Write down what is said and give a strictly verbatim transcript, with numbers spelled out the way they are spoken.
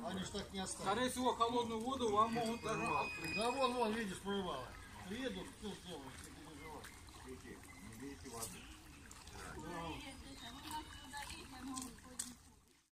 Они ж так не оставят. Скорее всего, холодную воду вам могут даже открыть. Да вон, вон, видишь, прорывало. Приедут, все сделают, не переживай. Не берите воду.